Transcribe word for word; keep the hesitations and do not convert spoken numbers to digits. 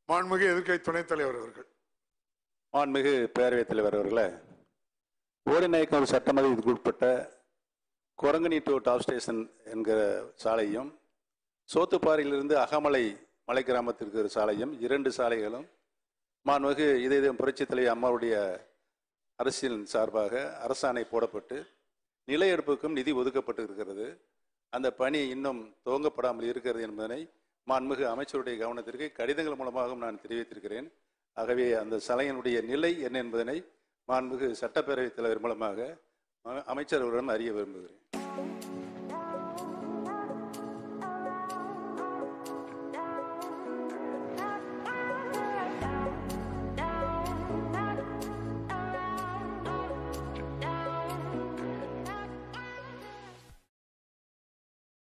மாண்புமிகு எதிர்க்கட்சி துணைத் தலைவர் அவர்கள். மாண்புமிகு பேரவைத் தலைவர் அவர்களே, ஓரிநாயக்கனூர் சட்டமன்றத்துக்கு உட்பட்ட குரங்கணி டு டாப் ஸ்டேஷன் என்கிற சாலையும், சோத்துப்பாறையிலிருந்து அகமலை மலை கிராமத்திற்கு ஒரு சாலையும், இரண்டு சாலைகளும் மாண்புமிகு இதய புரட்சித் தலைவர் அம்மாவுடைய அரசியலின் சார்பாக அரசாணை போடப்பட்டு நில எடுப்புக்கும் நிதி ஒதுக்கப்பட்டு இருக்கிறது. அந்த பணி இன்னும் துவங்கப்படாமல் இருக்கிறது என்பதனை மாண்புமிகு அமைச்சருடைய கவனத்திற்கு கடிதங்கள் மூலமாகவும் நான் தெரிவித்திருக்கிறேன். ஆகவே அந்த சாலையினுடைய நிலை என்ன என்பதனை மாண்புமிகு சட்டப்பேரவைத் தலைவர் மூலமாக அமைச்சர் அவரிடம் அறிய விரும்புகிறேன்.